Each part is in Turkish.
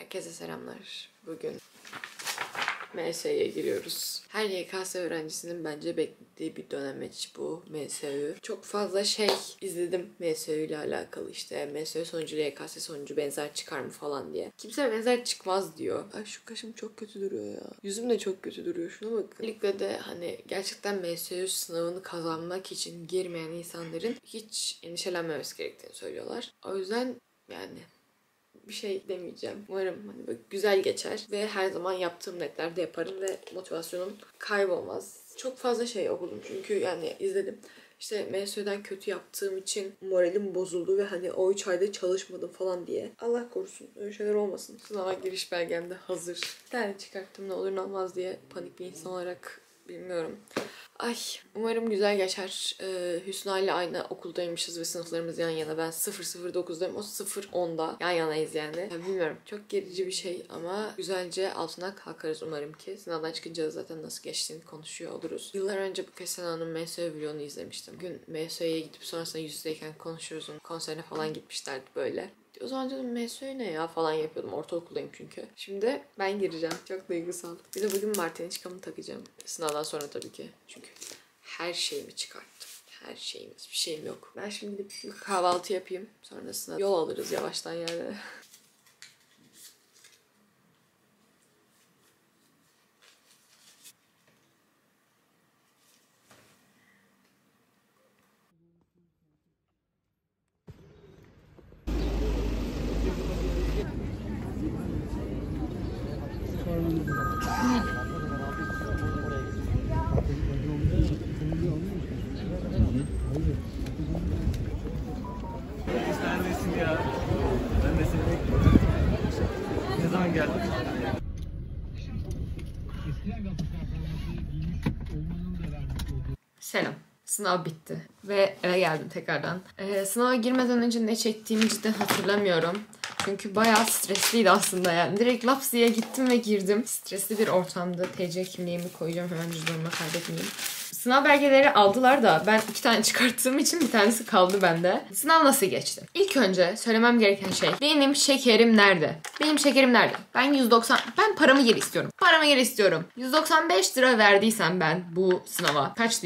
Herkese selamlar. Bugün MS'ye giriyoruz. Her YKS öğrencisinin bence beklediği bir dönemeç bu MSÜ. Çok fazla şey izledim MSÜ ile alakalı, işte MSÜ sonucu ile YKS sonucu benzer çıkar mı falan diye. Kimse benzer çıkmaz diyor. Ay şu kaşım çok kötü duruyor ya. Yüzüm de çok kötü duruyor, şuna bakın. Özellikle de hani gerçekten MSÜ sınavını kazanmak için girmeyen insanların hiç endişelenmemesi gerektiğini söylüyorlar. O yüzden yani bir şey demeyeceğim. Umarım hani böyle güzel geçer ve her zaman yaptığım netlerde yaparım ve motivasyonum kaybolmaz. Çok fazla şey okudum çünkü yani izledim. İşte MSÜ'den kötü yaptığım için moralim bozuldu ve hani o 3 ayda çalışmadım falan diye. Allah korusun öyle şeyler olmasın. Sınava giriş belgem de hazır. Bir tane çıkarttım ne olur ne olmaz diye panik bir insan olarak bilmiyorum. Ay umarım güzel geçer. Hüsna ile aynı okuldaymışız ve sınıflarımız yan yana. Ben 009'dayım, o 010'da. Yan yanayız yani. Bilmiyorum, çok gerici bir şey ama güzelce altından kalkarız umarım ki. Sınavdan çıkınca zaten nasıl geçtiğini konuşuyor oluruz. Yıllar önce bu kez Sena'nın MSÜ vlogunu izlemiştim. Bugün MSÜ'ye gidip sonrasında yüz yüzeyken konuşuyoruz. Onun konserine falan gitmişlerdi böyle. O zaman dedim MSÜ ne ya falan yapıyordum. Ortaokuldayım çünkü. Şimdi ben gireceğim. Çok duygusal. Bir de bugün marteniçkamı takacağım. Sınavdan sonra tabii ki. Çünkü her şeyimi çıkarttım. Her şeyimiz. Bir şeyim yok. Ben şimdi gidip bir kahvaltı yapayım. Sonrasında yol alırız yavaştan yani. Neredesin ya? Ben de seni bekliyorum. Ne zaman geldin? Selam. Sınav bitti ve eve geldim tekrardan. Sınava girmeden önce ne çektiğimi cidden hatırlamıyorum. Çünkü bayağı stresliydi aslında yani. Direkt laps diye gittim ve girdim. Stresli bir ortamda TC kimliğimi koyacağım, hemen cüzdanıma kaydetmeyeyim. Sınav belgeleri aldılar da ben 2 tane çıkarttığım için bir tanesi kaldı bende. Sınav nasıl geçti? İlk önce söylemem gereken şey, benim şekerim nerede? Benim şekerim nerede? Ben paramı geri istiyorum. Paramı geri istiyorum. 195 lira verdiysem ben bu sınava. Kaçtı?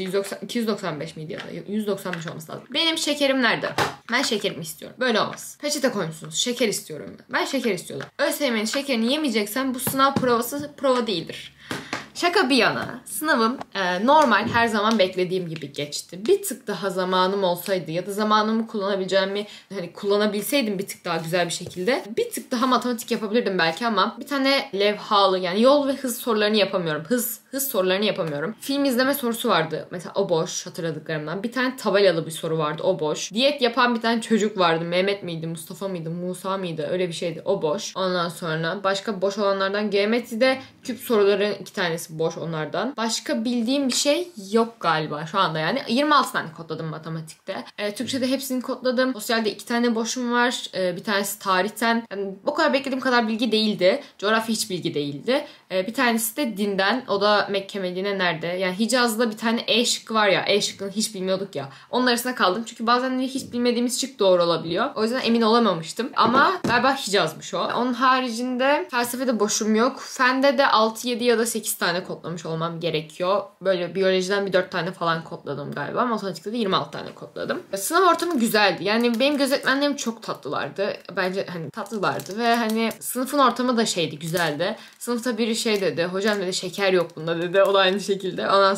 295 miydi ya da? 195 olması lazım. Benim şekerim nerede? Ben şekerimi istiyorum. Böyle olmaz. Peçete koymuşsunuz. Şeker istiyorum ben. Ben şeker istiyordum. ÖSYM'nin şekerini yemeyeceksen bu sınav provası prova değildir. Şaka bir yana, sınavım normal her zaman beklediğim gibi geçti. Bir tık daha zamanım olsaydı ya da zamanımı kullanabileceğimi, hani kullanabilseydim bir tık daha güzel bir şekilde bir tık daha matematik yapabilirdim belki ama bir tane levhalı, yani yol ve hız sorularını yapamıyorum. Hız sorularını yapamıyorum. Film izleme sorusu vardı. Mesela o boş, hatırladıklarımdan. Bir tane tabelalı bir soru vardı. O boş. Diyet yapan bir tane çocuk vardı. Mehmet miydi? Mustafa mıydı? Musa mıydı? Öyle bir şeydi. O boş. Ondan sonra başka boş olanlardan geometride küp soruların 2 tanesi boş onlardan. Başka bildiğim bir şey yok galiba şu anda yani. 26 tane kodladım matematikte. Türkçe'de hepsini kodladım. Sosyalde 2 tane boşum var. Bir tanesi tarihten. Yani o kadar beklediğim kadar bilgi değildi. Coğrafya hiç bilgi değildi. Bir tanesi de dinden. O da Mekke, Medine nerede? Yani Hicaz'da bir tane E şıkkı var ya. E şıkkını hiç bilmiyorduk ya. Onun arasında kaldım. Çünkü bazen hiç bilmediğimiz şık doğru olabiliyor. O yüzden emin olamamıştım. Ama galiba Hicaz'mış o. Onun haricinde felsefede boşum yok. Fende de 6, 7 ya da 8 tane kodlamış olmam gerekiyor. Böyle biyolojiden bir 4 tane falan kodladım galiba. Matematikte de 26 tane kodladım. Sınav ortamı güzeldi. Yani benim gözetmenlerim çok tatlılardı. Bence hani tatlılardı ve hani sınıfın ortamı da şeydi, güzeldi. Sınıfta biri şey dedi. Hocam dedi şeker yok bunda dedi. O da aynı şekilde. Ondan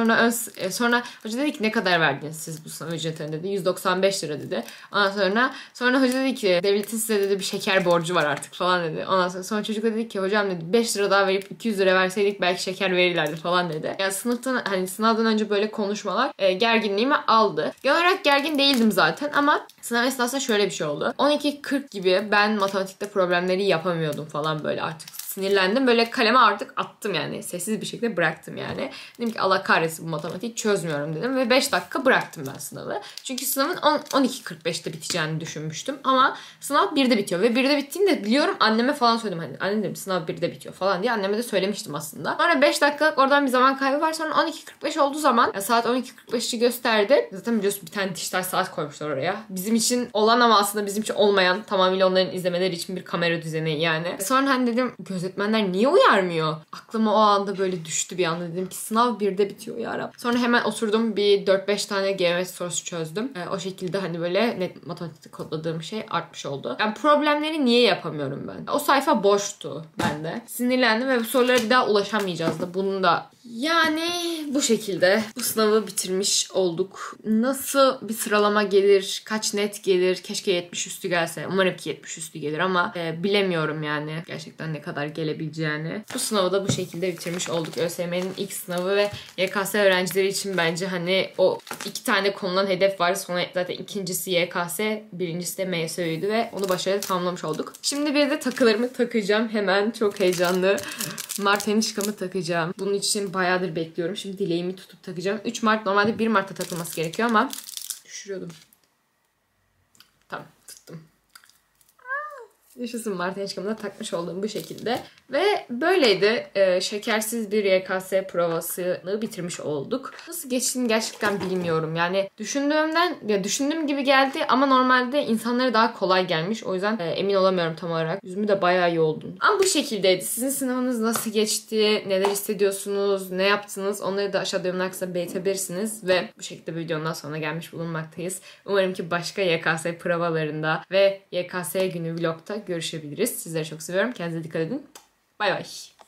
sonra hoca dedi ki ne kadar verdiniz siz bu sınav ücretini dedi. 195 lira dedi. Ondan sonra hoca dedi ki devletin size dedi bir şeker borcu var artık falan dedi. Ondan sonra çocuk dedi ki hocam dedi 5 lira daha verip 200 lira verseydik belki şeker verirlerdi falan dedi. Yani sınavdan önce böyle konuşmalar gerginliğimi aldı. Genel olarak gergin değildim zaten ama sınav esnasında şöyle bir şey oldu. 12:40 gibi ben matematikte problemleri yapamıyordum falan böyle artık. sinirlendim. Böyle kaleme artık attım yani. Sessiz bir şekilde bıraktım yani. Dedim ki Allah kahretsin bu matematiği çözmüyorum dedim. Ve 5 dakika bıraktım ben sınavı. Çünkü sınavın 12.45'te biteceğini düşünmüştüm. Ama sınav 1'de bitiyor. Ve 1'de bittiğinde biliyorum anneme falan söyledim. Hani anne dedim sınav 1'de bitiyor falan diye. Anneme de söylemiştim aslında. Sonra 5 dakikalık oradan bir zaman kaybı var. Sonra 12.45 olduğu zaman saat 12.45'i gösterdi. Zaten biliyorsun bir tane dijital saat koymuşlar oraya. Bizim için olan ama aslında bizim için olmayan, tamamıyla onların izlemeleri için bir kamera düzeni yani. Sonra hani dedim gözetmenler niye uyarmıyor? Aklıma o anda böyle düştü bir anda. Dedim ki sınav 1'de bitiyor ya. Sonra hemen oturdum bir 4-5 tane geometri sorusu çözdüm. O şekilde hani böyle net matematikte kodladığım şey artmış oldu. Yani problemleri niye yapamıyorum ben? O sayfa boştu bende. Sinirlendim ve bu sorulara bir daha ulaşamayacağız da. Bunun da yani bu şekilde bu sınavı bitirmiş olduk. Nasıl bir sıralama gelir? Kaç net gelir? Keşke 70 üstü gelse. Umarım ki 70 üstü gelir ama bilemiyorum yani. Gerçekten ne kadar gelebileceğini. Bu sınavı da bu şekilde bitirmiş olduk. ÖSYM'nin ilk sınavı ve YKS öğrencileri için bence hani o 2 tane konulan hedef var. Sonra zaten ikincisi YKS, birincisi de MSÜ'ydü ve onu başarıyla tamamlamış olduk. Şimdi bir de takılarımı takacağım. Hemen çok heyecanlı. Mart enişkamı takacağım. Bunun için bayağıdır bekliyorum. Şimdi dileğimi tutup takacağım. 3 Mart normalde 1 Mart'ta takılması gerekiyor ama düşürüyordum. Tamam tuttum. Yaşasın Mart enişkamı da takmış olduğum bu şekilde. Ve böyleydi. Şekersiz bir YKS provasını bitirmiş olduk. Nasıl geçtiğini gerçekten bilmiyorum. Yani düşündüğüm gibi geldi ama normalde insanlara daha kolay gelmiş. O yüzden emin olamıyorum tam olarak. Yüzümü de bayağı yoldum. Ama bu şekildeydi. Sizin sınavınız nasıl geçti? Neler hissediyorsunuz? Ne yaptınız? Onları da aşağıda yorumlar kısmında belirtebilirsiniz. Ve bu şekilde bir videonun sonuna gelmiş bulunmaktayız. Umarım ki başka YKS provalarında ve YKS günü vlogta görüşebiliriz. Sizleri çok seviyorum. Kendinize dikkat edin. Bay bay.